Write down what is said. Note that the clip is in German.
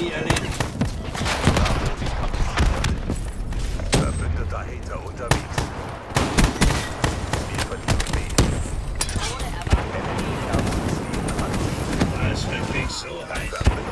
Enemy erledigt. Verbündeter Hater unterwegs. Wir verlieren B. Enemy Herzensziel an. War es wirklich so heiß? Verbündeter